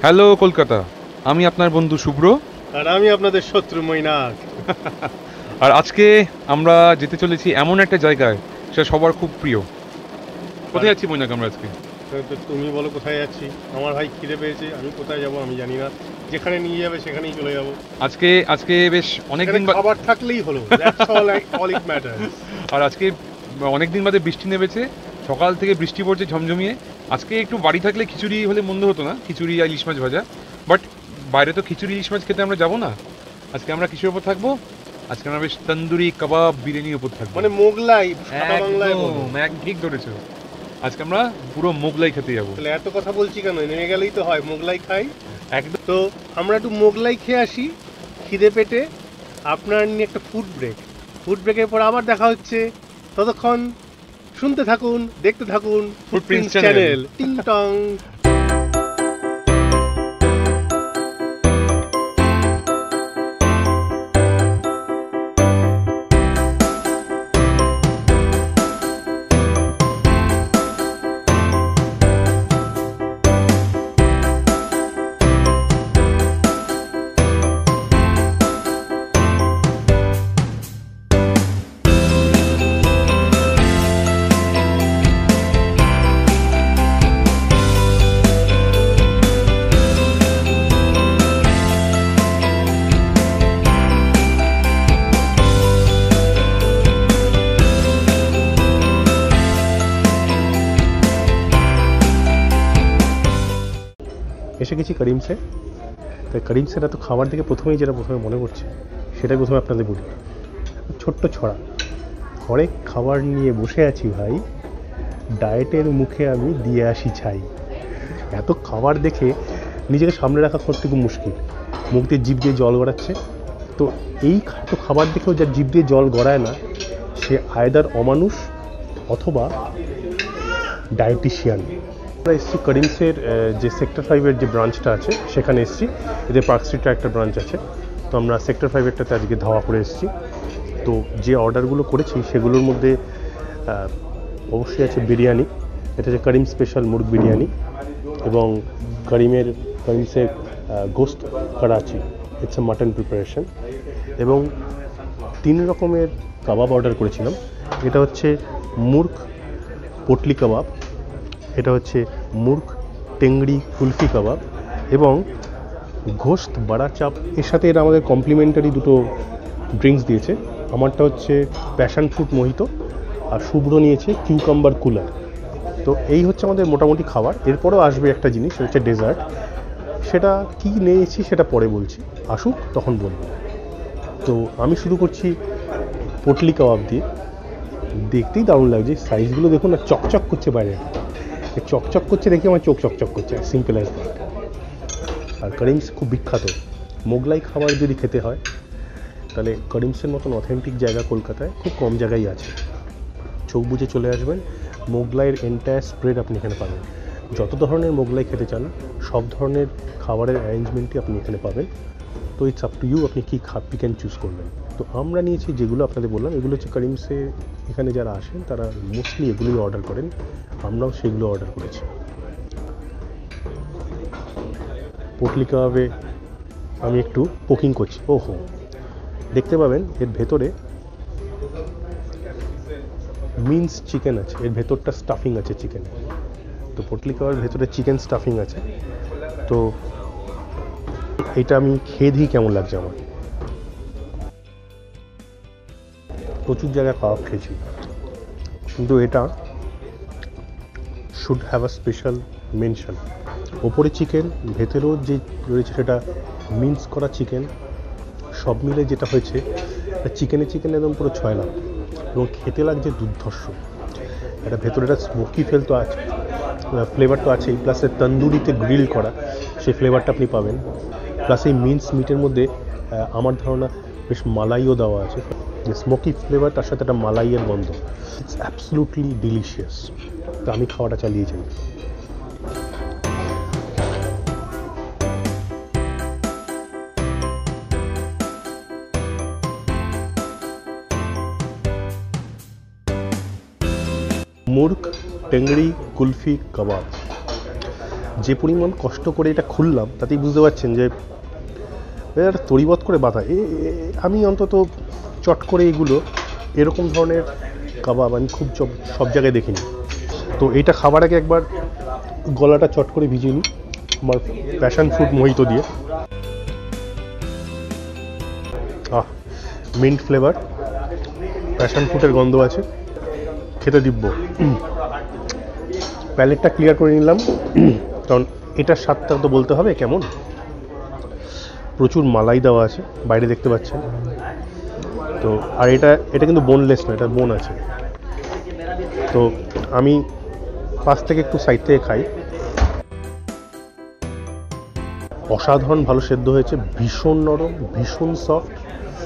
Hello Kolkata, আমি আপনার বন্ধু শুভ্র। আর আমি আপনাদের শত্রু মৈনাক। আর আজকে আমরা যেতে চলেছি এমন একটা জায়গায় সেটা সবার খুব প্রিয়। কোথায় যাচ্ছি মৈনাক আমরা আজকে? তুমি বলো কোথায় যাচ্ছি। আমার ভাই খিদে পেয়েছে, আমি কোথায় যাব আমি জানি না। যেখানে নিয়ে যাবে সেখানেই চলে যাব। আজকে বেশ অনেকদিন খাবার থাকলেই হলো, দ্যাটস অল ইট ম্যাটার্স। আর আজকে অনেকদিন বাদে বৃষ্টি নেমেছে, সকাল থেকে বৃষ্টি পড়ছে ঝমঝমিয়ে। আজকে একটু বাড়ি থাকলে খিচুড়ি হলে মন্দ হতো না, খিচুড়ি আর ইলিশ মাছ ভাজা। বাট বাইরে তো খিচুড়ি ইলিশ মাছ খেতে আমরা যাবো না। আজকে আমরা কিসের উপর থাকবো? আজকে আমরা বেশ তন্দুরি কাবাব বিরিয়ানির উপর থাকবো, মানে মোগলাই, বাংলায় ঠিক ধরেছো। আজকে আমরা পুরো মোগলাই খেতে যাবো। তাহলে এত কথা বলছি কেন? নেমে গেলেই তো হয়, মোগলাই খাই একদম। তো আমরা একটু মোগলাই খেয়ে আসি খিদে পেটে। আপনার নিয়ে একটা ফুড ব্রেকের পর আবার দেখা হচ্ছে। ততক্ষণ শুনতে থাকুন, দেখতে থাকুন ফুটপ্রিন্টস চ্যানেল। টিং টং। এসে গেছি করিমসে। তাই করিমসের এত খাবার দেখে প্রথমে মনে পড়ছে সেটাই প্রথমে আপনাদের বলি। ছোট্ট ছড়া, ঘরে খাবার নিয়ে বসে আছি ভাই, ডায়েটের মুখে আমি দিয়ে আসি ছাই। এত খাবার দেখে নিজেকে সামনে রাখা করতে খুব মুশকিল, মুখ দিয়ে জিভ দিয়ে জল গড়াচ্ছে। তো এই এত খাবার দেখেও যার জিভ দিয়ে জল গড়ায় না, সে আয়দার অমানুষ অথবা ডায়েটিশিয়ান। আমরা এসেছি করিমসের যে সেক্টর 5-এর যে ব্রাঞ্চটা আছে সেখানে এসেছি। এদের পার্ক স্ট্রিটে একটা ব্রাঞ্চ আছে, তো আমরা সেক্টর 5-এরটাতে আজকে ধাওয়া করে এসেছি। তো যে অর্ডারগুলো করেছি সেগুলোর মধ্যে অবশ্যই আছে বিরিয়ানি, এটা হচ্ছে করিম স্পেশাল মুরগ বিরিয়ানি, এবং করিমসের gosht Karachi, it's a mutton preparation, এবং 3 রকমের কাবাব অর্ডার করেছিলাম। এটা হচ্ছে মুরগ পোটলি কাবাব, এটা হচ্ছে মুরগ টেংড়ি কুলফি কাবাব, এবং গোস্ত বাড়া চাপ। এর সাথে এরা আমাদের কমপ্লিমেন্টারি দুটো ড্রিঙ্কস দিয়েছে। আমারটা হচ্ছে প্যাশন ফ্রুট মোহিতো, আর শুভ্র নিয়েছে কিউকাম্বার কুলার। তো এই হচ্ছে আমাদের মোটামুটি খাবার। এরপরেও আসবে একটা জিনিস, সেটা হচ্ছে ডেজার্ট। সেটা কি নিয়েছি সেটা পরে বলছি, আসুক তখন বলবো। তো আমি শুরু করছি পোটলি কাবাব দিয়ে। দেখতেই দারুণ লাগছে, সাইজগুলো দেখুন না, চকচক করছে বাইরে, চকচক করছে দেখে আমার চোখ চকচক করছে, সিম্পল অ্যাজ দ্যাট। আর করিমস খুব বিখ্যাত মোগলাই খাবার যদি খেতে হয় তাহলে করিমসের মতন অথেন্টিক জায়গা কলকাতায় খুব কম জায়গায় আছে। চোখ বুঝে চলে আসবেন, মোগলাইয়ের এন্টায়ার স্প্রেড আপনি এখানে পাবেন। যত ধরনের মোগলাই খেতে চান সব ধরনের খাবারের অ্যারেঞ্জমেন্টই আপনি এখানে পাবেন। তো ইটস আপ টু ইউ, আপনি কী পিক অ্যান্ড চুজ করবেন। তো আমরা নিয়েছি যেগুলো আপনাদের বললাম, এগুলো হচ্ছে করিমসে এখানে যারা আসেন তারা মোস্টলি এগুলোই অর্ডার করেন, আমরাও সেগুলো অর্ডার করেছি। পোটলি কাবাবে আমি একটু পোকিং করছি। ওহো, দেখতে পাবেন এর ভেতরে মিন্স চিকেন আছে, এর ভেতরটা স্টাফিং আছে চিকেন। তো পোটলি কাবাবের ভেতরে চিকেন স্টাফিং আছে। তো এটা আমি খেয়ে দিই কেমন লাগছে আমার। প্রচুর জায়গায় কাবাব খেয়েছি, কিন্তু এটা should have a special mention. ওপরে চিকেন, ভেতরেও যে রয়েছে সেটা মিন্স করা চিকেন, সব মিলে যেটা হয়েছে চিকেন একদম পুরো ছয়লাম, এবং খেতে লাগছে দুর্ধর্ষ। এটা ভেতরে একটা স্মোকি তো আছে, ফ্লেভার তো আছেই, প্লাস তন্দুরিতে গ্রিল করা সেই ফ্লেভারটা আপনি পাবেন। প্লাস এই মিন্স মিটের মধ্যে আমার ধারণা বেশ মালাইও দেওয়া আছে, যে স্মোকি ফ্লেভার তার সাথে একটা মালাইয়ের গন্ধ। It's absolutely delicious. তো আমি খাওয়াটা চালিয়ে যাই। মুরগ টেংড়ি কুলফি কাবাব। যে পরিমাণ কষ্ট করে এটা খুললাম তাতেই বুঝতে পারছেন যে একটা তরিবত করে বাঁধা। আমি অন্তত চট করে এগুলো এরকম ধরনের কাবাব আমি খুব সব জায়গায় দেখিনি। তো এটা খাবার আগে একবার গলাটা চট করে ভিজিয়ে নিই আমার প্যাশন ফ্রুট মোহিতো দিয়ে। মিন্ট ফ্লেভার, প্যাশন ফ্রুটের গন্ধ আছে, খেতে দিব্য। প্যালেটটা ক্লিয়ার করে নিলাম কারণ এটার স্বাদটা তো বলতে হবে কেমন। প্রচুর মালাই দেওয়া আছে, বাইরে দেখতে পাচ্ছেন তো। আর এটা কিন্তু বোনলেস না, এটা বোন আছে। তো আমি পাশ থেকে একটু সাইড থেকে খাই। অসাধারণ ভালো সেদ্ধ হয়েছে, ভীষণ নরম, ভীষণ সফট।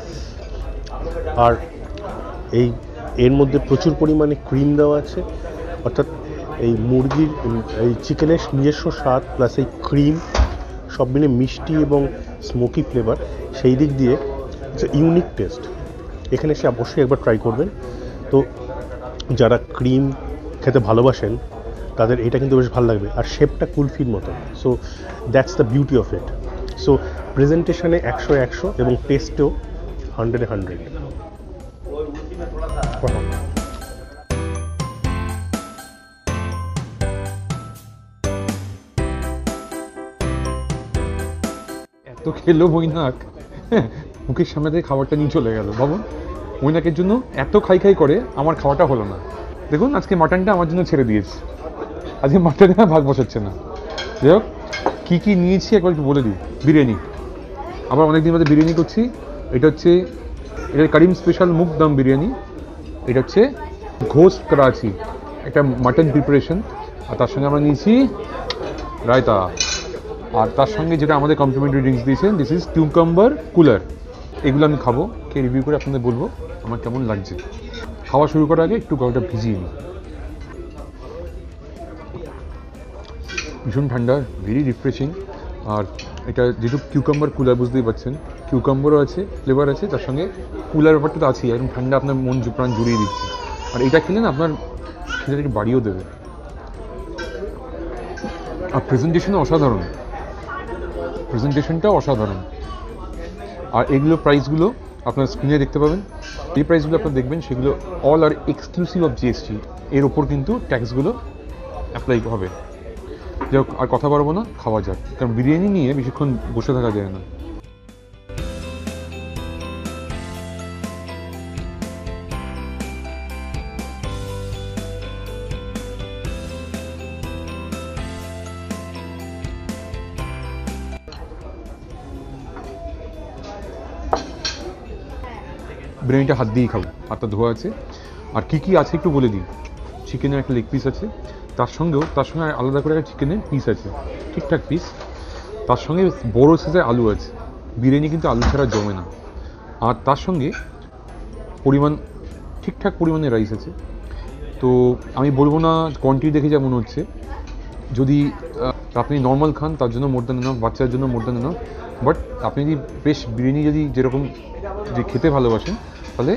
আর এর মধ্যে প্রচুর পরিমাণে ক্রিম দেওয়া আছে, অর্থাৎ এই মুরগির এই চিকেনের নিজস্ব স্বাদ প্লাস এই ক্রিম সব মিলে মিষ্টি এবং স্মোকি ফ্লেভার, সেই দিক দিয়ে ইউনিক টেস্ট। এখানে এসে অবশ্যই একবার ট্রাই করবেন। তো যারা ক্রিম খেতে ভালোবাসেন তাদের এটা কিন্তু বেশ ভালো লাগবে। আর শেপটা কুলফির মতো, so that's the beauty of it. So প্রেজেন্টেশনে 100 এবং টেস্টেও 100 এত খেলো মৈনাক, মুখের সামনে থেকে খাবারটা নিয়ে চলে গেল। ভাবুন, মৈনাকের জন্য এত খাই খাই করে আমার খাওয়াটা হলো না। দেখুন আজকে মাটনটা আমার জন্য ছেড়ে দিয়েছে, আজকে মাটনে ভাগ বসাচ্ছে না। যাই হোক, কী কী নিয়েছি একবার একটু বলে দিই। বিরিয়ানি, আবার অনেকদিন বাদে বিরিয়ানি করছি। এটা কারিম স্পেশাল মুগ দম বিরিয়ানি। এটা হচ্ছে ঘোস্ট করাচি, একটা মাটন প্রিপারেশন। আর তার সঙ্গে আমরা নিয়েছি রায়তা। আর তার সঙ্গে যেটা আমাদের কমপ্লিমেন্টারি ড্রিঙ্কস দিয়েছেন, দিস ইজ কিউকাম্বার কুলার। এগুলো আমি খাবো, খেয়ে রিভিউ করে আপনাদের বলবো আমার কেমন লাগছে। খাওয়া শুরু করার আগে একটু গলাটা ভিজিয়ে নিই। ভীষণ ঠান্ডা, ভেরি রিফ্রেশিং। আর এটা যেহেতু কিউকাম্বার কুলার, বুঝতেই পারছেন কিউকাম্বারও আছে, ফ্লেভার আছে, তার সঙ্গে কুলার ব্যাপারটা তো আছেই। একদম ঠান্ডা, আপনার মন প্রাণ জুড়িয়ে দিচ্ছে। আর এটা খেলে না আপনার খেতে একটু বাড়িয়েও দেবে। আর প্রেজেন্টেশনও অসাধারণ, প্রেজেন্টেশনটাও অসাধারণ। আর এগুলো প্রাইসগুলো আপনার স্ক্রিনে দেখতে পাবেন। এই প্রাইসগুলো আপনারা দেখবেন সেগুলো all are exclusive of GST. এর ওপর কিন্তু ট্যাক্সগুলো অ্যাপ্লাই হবে। যাই হোক, আর কথা বাড়বো না, খাওয়া যাক। কারণ বিরিয়ানি নিয়ে বেশিক্ষণ বসে থাকা যায় না। বিরিয়ানিটা হাত দিয়েই খাবো, হাতটা ধোয়া আছে। আর কী কী আছে একটু বলে দিই। চিকেনের একটা লেগ পিস আছে, তার সঙ্গে আলাদা করে একটা চিকেনের পিস আছে, ঠিকঠাক পিস। তার সঙ্গে বড়ো সাইজের আলু আছে। বিরিয়ানি কিন্তু আলু ছাড়া জমে না। আর তার সঙ্গে ঠিকঠাক পরিমাণে রাইস আছে। তো আমি বলবো না কোয়ান্টিটি দেখে যা মনে হচ্ছে, যদি আপনি নর্মাল খান তার জন্য মোর দ্যান এনাফ, বাচ্চার জন্য মোর দ্যান এনাফ। বাট আপনি যদি বেশ বিরিয়ানি যেরকম খেতে ভালোবাসেন, তাহলে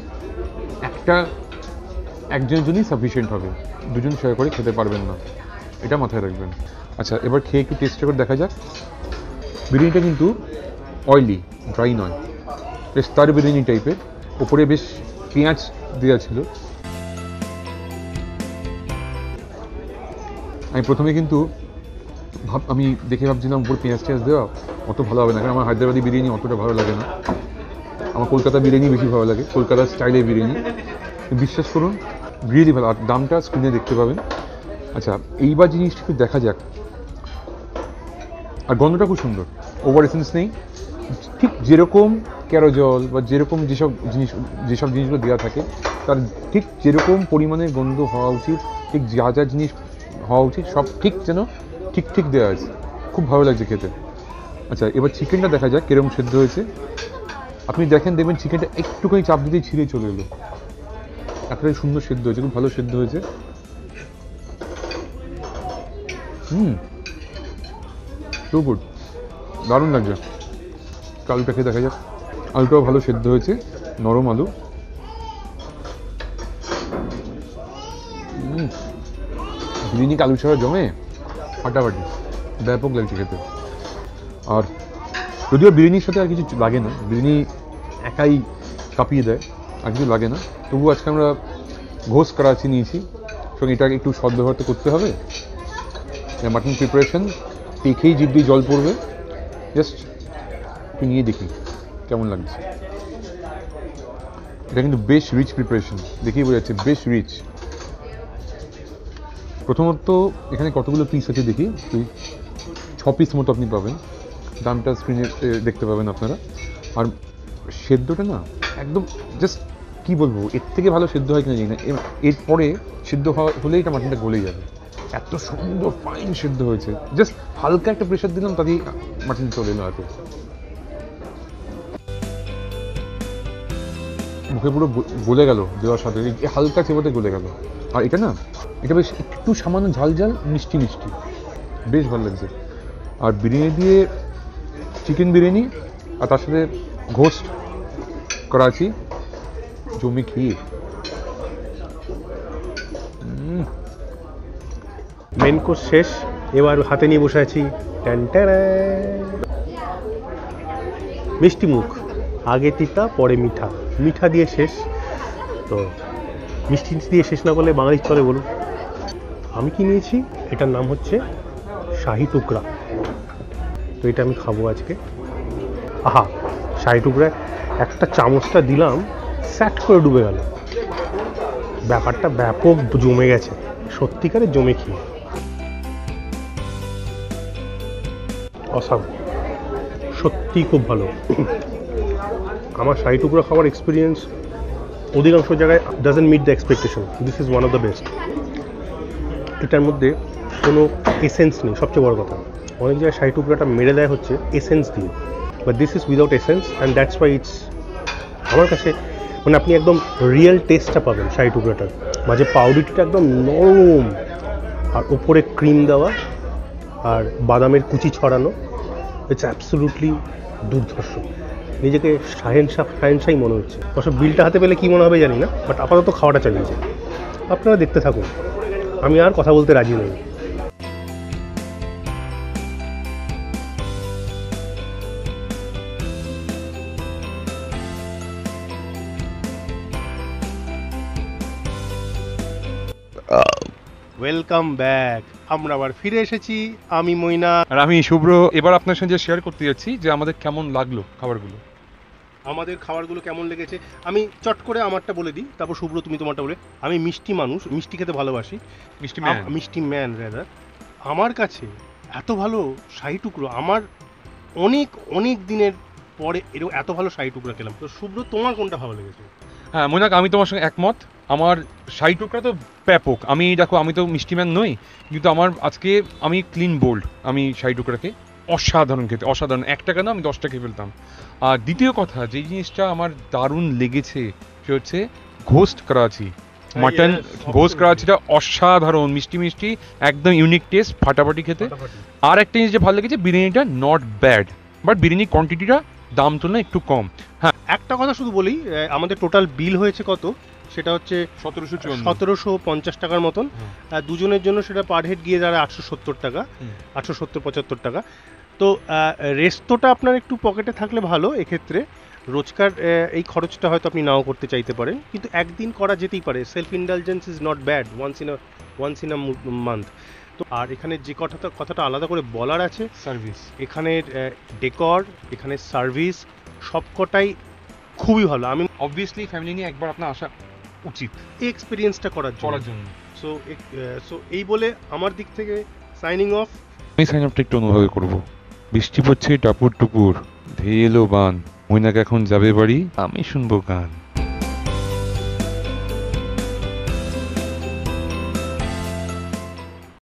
একজনের জন্যই সাফিসিয়েন্ট হবে, দুজন শেয়ার করে খেতে পারবেন না, এটা মাথায় রাখবেন। আচ্ছা, এবার খেয়ে একটু টেস্ট করে দেখা যাক। বিরিয়ানিটা কিন্তু অয়েলি, ড্রাই নয়, বেশ তার বিরিয়ানি টাইপের। ওপরে বেশ পেঁয়াজ দেওয়া ছিল। আমি প্রথমে কিন্তু আমি দেখে ভাবছিলাম উপর পেঁয়াজ দেওয়া অত ভালো হবে না, কারণ আমার হায়দ্রাবাদি বিরিয়ানি অতটা ভালো লাগে না। আমার কলকাতা বিরিয়ানি বেশি ভালো লাগে, কলকাতার স্টাইলের বিরিয়ানি। বিশ্বাস করুন, রিয়েলি ভালো। আর দামটা স্ক্রিনে দেখতে পাবেন। আচ্ছা, এইবার জিনিসটা একটু দেখা যাক। আর গন্ধটা খুব সুন্দর, ওভার এসেন্স নেই। ঠিক যেরকম ক্যারোজল বা যেরকম যেসব জিনিসগুলো দেওয়া থাকে, তার ঠিক যেরকম পরিমাণের গন্ধ হওয়া উচিত, ঠিক যা জিনিস হওয়া উচিত সব ঠিক দেওয়া আছে। খুব ভালো লাগছে খেতে। আচ্ছা, এবার চিকেনটা দেখা যাক কিরকম সেদ্ধ হয়েছে। আপনি দেখবেন চিকেনটা একটুখানি চাপ দিতেই ছিঁড়ে চলে এলো। এতটাই সুন্দর সেদ্ধ হয়েছে, খুব ভালো সেদ্ধ হয়েছে। সো গুড, দারুণ লাগছে। আলুটা খেয়ে দেখা যাক। আলুটাও ভালো সেদ্ধ হয়েছে, নরম আলু। বিরিয়ানি আলু ছাড়া জমে ফাটাফাটি। ব্যাপক লাগছে খেতে। আর যদিও বিরিয়ানির সাথে আর কিছু লাগে না, বিরিয়ানি একাই কাঁপিয়ে দেয়, আর কিছু লাগে না, তবু আজকে আমরা ঘোস্ট করাচি নিয়েছি, সঙ্গে এটাকে একটু সদ্ব্যবহার করতে হবে। মাটন প্রিপারেশন দেখেই জিভে জল পড়বে, জাস্ট একটু নিয়ে দেখি কেমন লাগছে। এটা কিন্তু বেশ রিচ প্রিপারেশন, দেখেই বোঝা যাচ্ছে বেশ রিচ। প্রথমত এখানে কতগুলো পিস আছে দেখি, 6 পিস মতো আপনি পাবেন, দামটা স্ক্রিনে দেখতে পাবেন আপনারা। আর সেদ্ধটা না একদম জাস্ট কী বলবো, এর থেকে ভালো সেদ্ধ হয় কিনা জানি না, এরপরে সেদ্ধ হলেই এটা মাটনটা গলে যাবে, এত সুন্দর ফাইন সেদ্ধ হয়েছে। জাস্ট হালকা একটা প্রেশার দিলাম, তাতেই মাটন চলে এলো হাতে, মুখে পুরো গলে গেল দেওয়ার সাথে, হালকা চেপাতে গলে গেল। আর এটা না, এটা বেশ একটু সামান্য ঝাল ঝাল মিষ্টি মিষ্টি, বেশ ভালো লাগছে। আর বিরিয়ানি দিয়ে চিকেন বিরিয়ানি, আর তার সাথে ঘোস্ট করাচি, জমি ক্ষীর। মেন কোর্স শেষ, এবার হাতে নিয়ে বসে আছি মিষ্টি মুখ, আগে তিতা পরে মিঠা, মিঠা দিয়ে শেষ, তো মিষ্টি দিয়ে শেষ না করলে বাঙালির চলে বলুন। আমি কি নিয়েছি, এটার নাম হচ্ছে শাহি টুকরা, তো এটা আমি খাবো আজকে। আহা, শাহি টুকরায় একটা চামচটা দিলাম, স্যাট করে ডুবে গেল, ব্যাপারটা ব্যাপক জমে গেছে, সত্যিকারের জমে খেয়ে অসাম, সত্যি খুব ভালো। আমার শাহি টুকরা খাওয়ার এক্সপিরিয়েন্স অধিকাংশ জায়গায় doesn't meet the expectation, this is one of the best. এটার মধ্যে কোনো এসেন্স নেই, সবচেয়ে বড় কথা, অনেক জায়গায় শাহি টুকরাটা মেরে দেয় হচ্ছে এসেন্স দিয়ে, but this is without essence and that's why it's আমার কাছে, মানে আপনি একদম রিয়েল টেস্টটা পাবেন শাহি টুকরাটার, মাঝে পাউরুটিটা একদম নরম, আর ওপরে ক্রিম দেওয়া আর বাদামের কুচি ছড়ানো, ইটস অ্যাবসলিউটলি দুর্ধর্ষ। নিজেকে শাহেনশাই মনে হচ্ছে। অবশ্য বিলটা হাতে পেলে কী মনে হবে জানি না, বাট আপাতত খাওয়াটা চালিয়েছে। আপনারা দেখতে থাকুন, আমি আর কথা বলতে রাজি নই। ওয়েলকাম ব্যাক, আমরা আবার ফিরে এসেছি, আমি মইনা আর আমি শুভ্র। এবার আপনার সঙ্গে শেয়ার করতে যাচ্ছি যে আমাদের কেমন লাগলো খাবারগুলো। আমাদের খাবারগুলো কেমন লেগেছে আমি চট করে আমারটা বলে দিই, তারপর শুভ্র তুমি তোমারটা বলে। আমি মিষ্টি মানুষ, মিষ্টি খেতে ভালোবাসি, মিষ্টি ম্যান রেদার। আমার কাছে এত ভালো শাহি টুকরো আমার অনেক অনেক দিনের পরে এরকম এত ভালো শাহি টুকরা খেলাম। তো শুভ্র, তোমার কোনটা ভালো লেগেছে? হ্যাঁ মৈনাক, আমি তোমার সঙ্গে একমত। আমার শাহি টুকরা তো ব্যাপক। আমি দেখো, আমি তো মিষ্টি ম্যান নই, কিন্তু আমার আজকে আমি ক্লিন বোল্ড, আমি শাহি টুকরাকে অসাধারণ খেতে, অসাধারণ। 1 টাকা না, আমি 10 টাকা ফেলতাম। আর দ্বিতীয় কথা, যে জিনিসটা আমার দারুণ লেগেছে সে হচ্ছে ঘোস্ট করাচি মাটন। ঘোস্ট করাচিটা অসাধারণ, মিষ্টি মিষ্টি, একদম ইউনিক টেস্ট, ফাটাফাটি খেতে। আর একটা জিনিস যে ভালো লেগেছে, বিরিয়ানিটা নট ব্যাড, বাট বিরিয়ানির কোয়ান্টিটিটা দাম তুলনায় একটু কম। হ্যাঁ, একটা কথা শুধু বলি, আমাদের টোটাল বিল হয়েছে কত, সেটা হচ্ছে 1750 টাকার মতন। দুজনের জন্য সেটা পার হেড গিয়ে দাঁড়ায় 870 টাকা, 870-75 টাকা। তো রেস্তোটা আপনার একটু পকেটে থাকলে ভালো এক্ষেত্রে। রোজকার এই খরচটা হয়তো আপনি নাও করতে চাইতে পারেন, কিন্তু একদিন করা যেতেই পারে। Self indulgence is not bad once in a month. তো আর এখানে যে কথাটা আলাদা করে বলার আছে, সার্ভিস, এখানের ডেকর, এখানের সার্ভিস সবকটাই খুবই ভালো। আমি অবভিয়াসলি ফ্যামিলি নিয়ে একবার আপনার আসা উচিত এই এক্সপিরিয়েন্সটা করার জন্য। সো এই বলে আমার দিক থেকে সাইনিং অফ। আমি সাইন আপটা একটু অনুভব করবো। বৃষ্টি পড়ছে টাপুর টুপুর, ধেয়ে এলো বান, মৈনাক এখন যাবে বাড়ি, আমি শুনবো গান।